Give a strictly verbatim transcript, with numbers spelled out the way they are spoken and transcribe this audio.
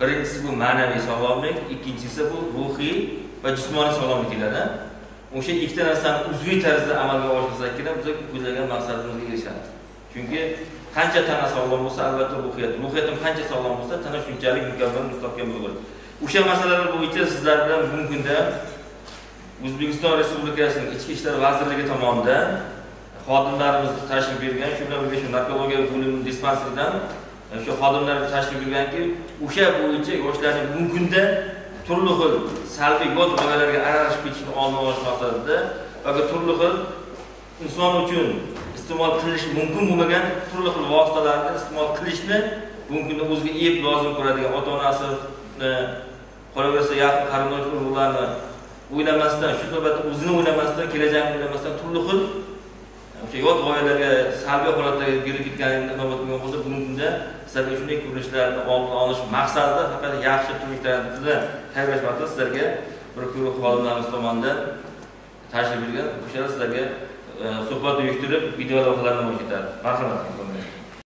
Birincisi bu ma'naviy sog'lomlik, ikkinchisi bu ruhiy va jismoniy sog'lomliklarda. O'sha ikkita narsani uzviy tarzda amalga oshirsak-gina biz ko'zlagan maqsadimizga erishamiz. Chunki qancha tana sog'lom bo'lsa, albatta ruhiyat, ruhiyat ham qancha sog'lom bo'lsa, tana shunchalik mukammal, mustahkam bo'ladi. O'sha masalalar bo'yicha sizlar bilan bugungi kunda O'zbekiston Respublikasining Ichki ishlar vazirligi tomonidan xodimlarimiz tashrif bergan, shu bilan birga shu narkologiya bo'limi dispanseridan shu xodimlar tashrif berganki, o'sha bo'yicha yoshlarning bugungi kunda turli xil salbiy yot g'oyalarga aralashib ketishni oldini olish maqsadida va turli xil inson uchun iste'mol qilish mumkin bo'lmagan turli xil vositalarni iste'mol qilishni bugungi kunda o'ziga ep lozim ko'radigan ota-onasi, qolaversa yaqin qarindosh urug'larni o'ylamasdan, shu sababda o'zini o'ylamasdan, kelajakni o'ylamasdan turli xil o'sha yot g'oyalarga salbiy holatlarga berib ketganligini navbat bo'lgan bo'lsa, bugungi kunda sizlarga shunday ko'rinishlarni oldini olish maqsadida faqat yaxshi turmushlarni tayyorlash maqsadida sizlarga bir guruh xodimlarimiz tomonidan tashrif buyurgan. O'shalar sizlarga suhbat uyushtirib, video lavhalarni o'tkazadi. Marhamat.